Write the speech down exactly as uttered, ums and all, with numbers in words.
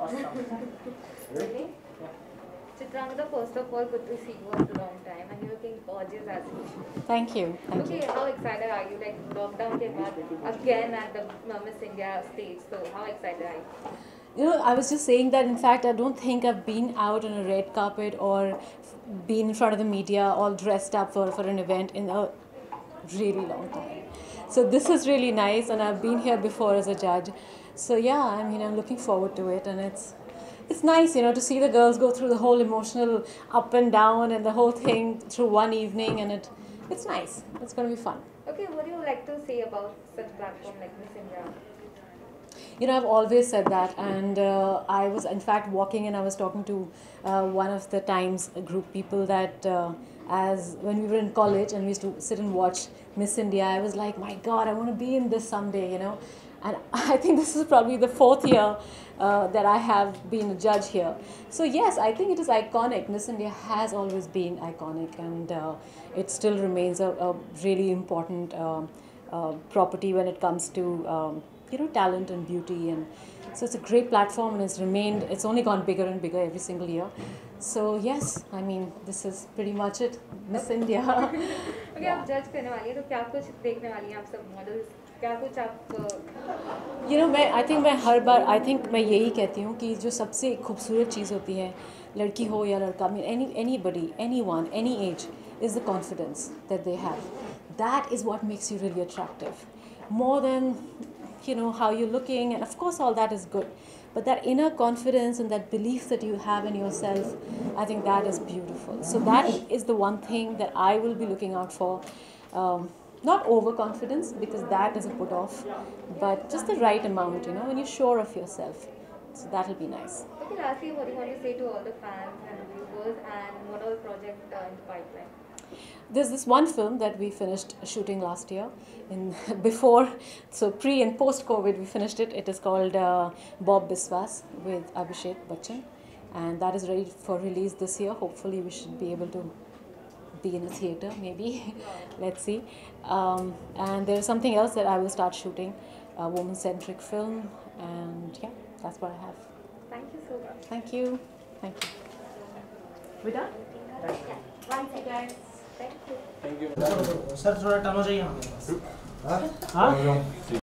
Okay. Chitrangada, first of all, good to see you after a long time, and you're looking gorgeous as usual. Thank you. Thank okay, you. how excited are you? Like lockdown came back again at the Miss India stage. So how excited are you? You know, I was just saying that, in fact, I don't think I've been out on a red carpet or been in front of the media all dressed up for, for an event in a really long time. So this is really nice, and I've been here before as a judge. So yeah, I mean, I'm looking forward to it, and it's it's nice, you know, to see the girls go through the whole emotional up and down and the whole thing through one evening, and it it's nice. It's going to be fun. Okay, what do you like to say about such platform like Miss India? You know, I've always said that, and uh, I was in fact walking and I was talking to uh, one of the Times group people that uh, as when we were in college and we used to sit and watch Miss India, I was like, my God, I want to be in this someday, you know. And I think this is probably the fourth year uh, that I have been a judge here. So yes, I think it is iconic. Miss India has always been iconic, and uh, it still remains a, a really important uh, uh, property when it comes to um, you know, talent and beauty. And so it's a great platform, and it's remained, it's only gone bigger and bigger every single year. So yes, I mean, this is pretty much it, Miss India. okay, yeah. आप जज करने वाली हैं तो क्या कुछ देखने वाली हैं आप सब मॉडल्स क्या कुछ आप you know, मैं I think मैं हर बार I think मैं यही कहती हूँ कि जो सबसे खूबसूरत चीज़ होती है लड़की हो या लड़का, I mean any anybody anyone any age is the confidence that they have. That is what makes you really attractive, more than you know how you're looking, and of course all that is good, but that inner confidence and that belief that you have in yourself, I think that is beautiful. So that is the one thing that I will be looking out for. Um, not overconfidence, because that is a put off, but just the right amount, you know, when you're sure of yourself. So that'll be nice. Okay, lastly, what do you want to say to all the fans and viewers, and what all projects are in the pipeline? There's this one film that we finished shooting last year, in before, so pre and post COVID, we finished it. It is called uh, Bob Biswas with Abhishek Bachchan, and that is ready for release this year. Hopefully, we should be able to be in a theater, maybe. Let's see. Um, and there's something else that I will start shooting, a woman-centric film, and yeah, that's what I have. Thank you so much. Thank you. Thank you. We done? Yeah. Once again. Thank you. Thank you. Sir, थोड़ा turn हो जाइए हमारे पास. हाँ?